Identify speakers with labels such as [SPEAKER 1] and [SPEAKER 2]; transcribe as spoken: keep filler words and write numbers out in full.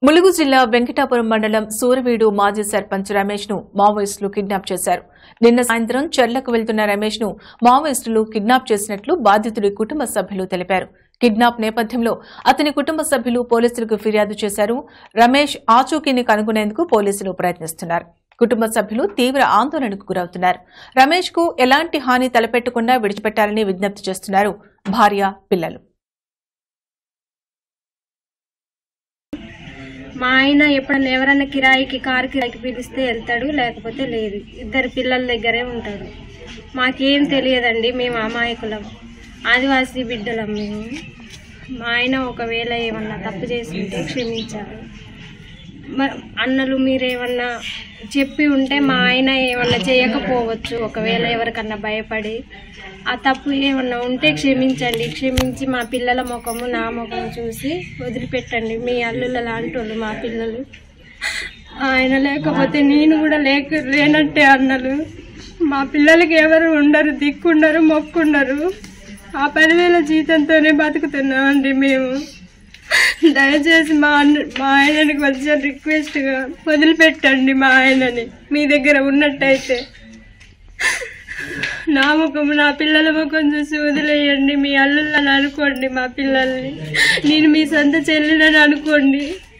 [SPEAKER 1] ములుగు జిల్లా వెంకటాపురం మండలం సూరవీడు మాజీ సర్పంచ్ రమేష్ ను మావోయిస్టులు కిడ్నాప్ చేశారు. నిన్న సాయంత్రం చెర్లకు వెళ్తున్న రమేష్ ను మావోయిస్టులు కిడ్నాప్ చేసినట్లు బాధితుడి కుటుంబ సభ్యులు తెలిపారు. కిడ్నాప్ నేపథ్యంలో అతని కుటుంబ సభ్యులు పోలీసులకు ఫిర్యాదు చేశారు. రమేష్ ఆచూకీని కనుగొనేందుకు పోలీసులు ప్రయత్నిస్తున్నారు. కుటుంబ సభ్యులు తీవ్ర ఆందోళనకు గురవుతున్నారు. రమేష్ కు ఎలాంటి హాని తలపెట్టకుండా విడిచిపెట్టాలని విజ్ఞప్తి చేస్తున్నారు భార్య, పిల్లలు.
[SPEAKER 2] మా ఆయన ఎప్పుడన్నా ఎవరన్నా కిరాయికి కారు కిరాయికి పిలిస్తే వెళ్తాడు, లేకపోతే లేదు. ఇద్దరు పిల్లల దగ్గరే ఉంటాడు. మాకేం తెలియదండి, మేము అమాయకులం, ఆదివాసీ బిడ్డలం మేము. మా ఆయన ఒకవేళ ఏమన్నా తప్పు చేస్తుంటే క్షమించాలి. అన్నలు మీరేమన్నా చెప్పి ఉంటే మా ఆయన ఏమన్నా చేయకపోవచ్చు. ఒకవేళ ఎవరికన్నా భయపడి ఆ తప్పు ఏమన్నా ఉంటే క్షమించండి. క్షమించి మా పిల్లల ముఖము నా ముఖము చూసి వదిలిపెట్టండి. మీ అల్లుల లాంటి వాళ్ళు మా పిల్లలు. ఆయన లేకపోతే నేను కూడా లేక లేనట్టే అన్నలు. మా పిల్లలకి ఎవరు ఉండరు, దిక్కుండరు, మొక్కుండరు. ఆ పదివేల జీతంతోనే బతుకుతున్నామండి మేము. దయచేసి మా అన్న మా ఆయనని కొంచెం రిక్వెస్ట్గా వదిలిపెట్టండి. మా ఆయనని మీ దగ్గర ఉన్నట్టయితే నా ముఖం నా పిల్లల ముఖం చూసి వదిలేయండి. మీ అల్లుళ్ళని అనుకోండి, మా పిల్లల్ని నేను మీ సొంత చెల్లెలని అనుకోండి.